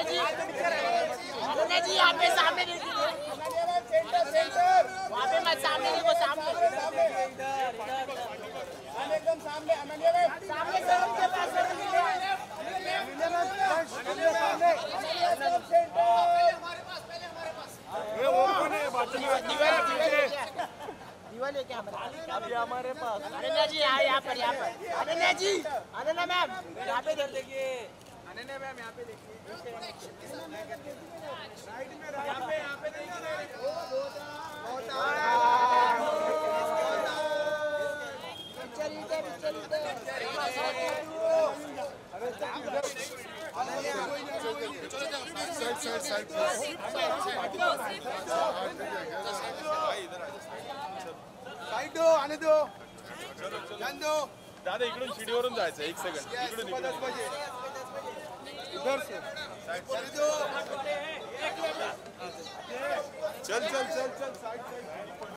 अनन्या जी यहाँ पे सामने देखिए, वहाँ पे मत सामने देखो, सामने एकदम सामने अनन्या भाई सामने सर के पास दीवार लेके अभी हमारे पास अनन्या जी यहाँ पर अनन्या जी, अनन्या मैम यहाँ पे देखिए, अनन्या मैम यहाँ पे देखिए, राइट में यहाँ पे देखिए, साइड दो, आने दो, ध्यान दो दादा इकडून सीडीवरून जायचं 1 सेकंड इकडून इधर से चल चल चल